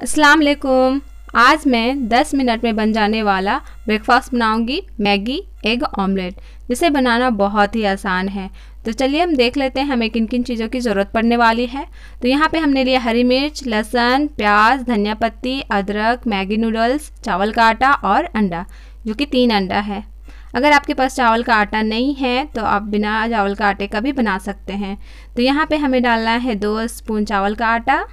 अस्सलाम वालेकुम। आज मैं 10 मिनट में बन जाने वाला ब्रेकफास्ट बनाऊंगी, मैगी एग ऑमलेट, जिसे बनाना बहुत ही आसान है। तो चलिए हम देख लेते हैं हमें किन किन चीज़ों की ज़रूरत पड़ने वाली है। तो यहाँ पे हमने लिया हरी मिर्च, लहसुन, प्याज, धनिया पत्ती, अदरक, मैगी नूडल्स, चावल का आटा और अंडा, जो कि 3 अंडा है। अगर आपके पास चावल का आटा नहीं है तो आप बिना चावल का आटे का भी बना सकते हैं। तो यहाँ पे हमें डालना है 2 स्पून चावल का आटा,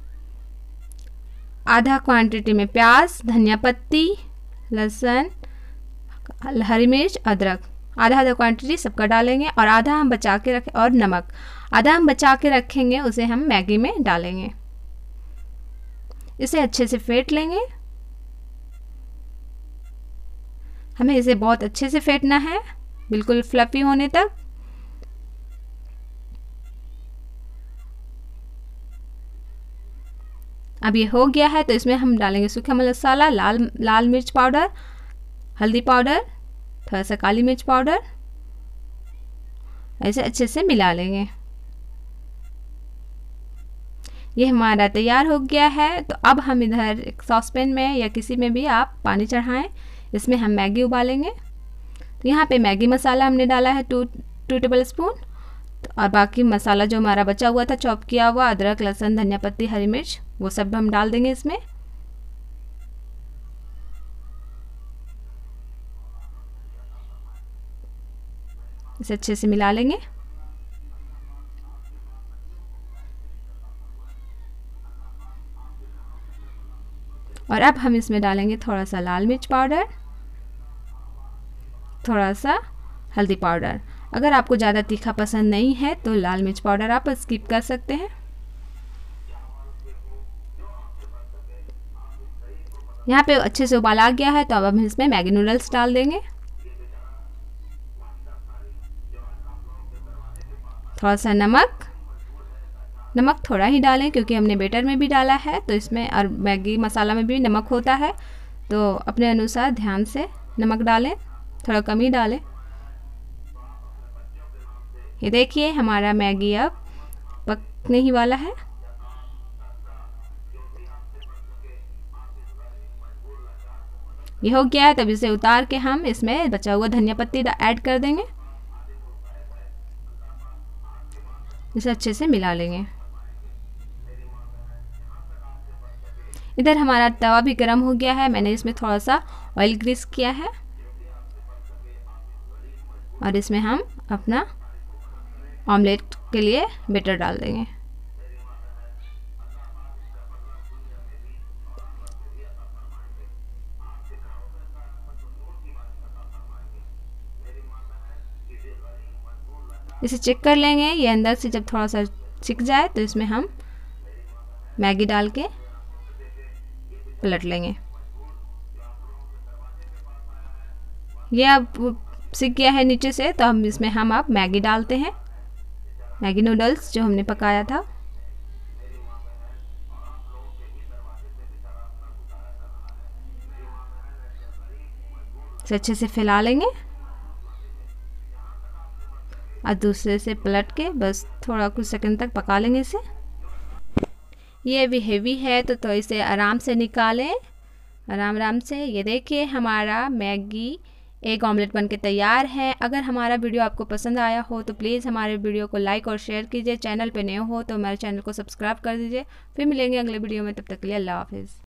आधा क्वांटिटी में प्याज, धनिया पत्ती, लहसुन, हरी मिर्च, अदरक, आधा आधा क्वांटिटी सबका डालेंगे और आधा हम बचा के रखें, और नमक आधा हम बचा के रखेंगे, उसे हम मैगी में डालेंगे। इसे अच्छे से फेंट लेंगे। हमें इसे बहुत अच्छे से फेंटना है, बिल्कुल फ्लफी होने तक। अब ये हो गया है तो इसमें हम डालेंगे सूखा मसाला, लाल मिर्च पाउडर, हल्दी पाउडर, थोड़ा सा काली मिर्च पाउडर। ऐसे अच्छे से मिला लेंगे। ये हमारा तैयार हो गया है। तो अब हम इधर एक सॉसपैन में या किसी में भी आप पानी चढ़ाएं, इसमें हम मैगी उबालेंगे। तो यहाँ पे मैगी मसाला हमने डाला है 2 टेबल स्पून, और बाकी मसाला जो हमारा बचा हुआ था चॉप किया हुआ, अदरक, लहसुन, धनिया पत्ती, हरी मिर्च, वो सब हम डाल देंगे इसमें। इसे अच्छे से मिला लेंगे। और अब हम इसमें डालेंगे थोड़ा सा लाल मिर्च पाउडर, थोड़ा सा हल्दी पाउडर। अगर आपको ज़्यादा तीखा पसंद नहीं है तो लाल मिर्च पाउडर आप स्किप कर सकते हैं। यहाँ पे अच्छे से उबाल आ गया है तो अब हम इसमें मैगी नूडल्स डाल देंगे। थोड़ा सा नमक थोड़ा ही डालें क्योंकि हमने बेटर में भी डाला है, तो इसमें और मैगी मसाला में भी नमक होता है, तो अपने अनुसार ध्यान से नमक डालें, थोड़ा कम ही डालें। ये देखिए हमारा मैगी अब पकने ही वाला है। ये हो गया है, तब इसे उतार के हम इसमें बचा हुआ धनिया पत्ती ऐड कर देंगे। इसे अच्छे से मिला लेंगे। इधर हमारा तवा भी गर्म हो गया है। मैंने इसमें थोड़ा सा ऑयल ग्रीस किया है और इसमें हम अपना ऑमलेट के लिए बैटर डाल देंगे। इसे चेक कर लेंगे। ये अंदर से जब थोड़ा सा सिक जाए तो इसमें हम मैगी डाल के पलट लेंगे। ये अब सिक गया है नीचे से, तो हम इसमें हम अब मैगी डालते हैं, मैगी नूडल्स जो हमने पकाया था। इसे अच्छे से फैला लेंगे और दूसरे से पलट के बस थोड़ा कुछ सेकंड तक पका लेंगे इसे। ये अभी हेवी है तो इसे आराम से निकालें, आराम से। ये देखिए हमारा मैगी एग ऑमलेट बनके तैयार है। अगर हमारा वीडियो आपको पसंद आया हो तो प्लीज़ हमारे वीडियो को लाइक और शेयर कीजिए। चैनल पे नए हो तो हमारे चैनल को सब्सक्राइब कर दीजिए। फिर मिलेंगे अगले वीडियो में, तब तक के लिए अल्लाह हाफिज़।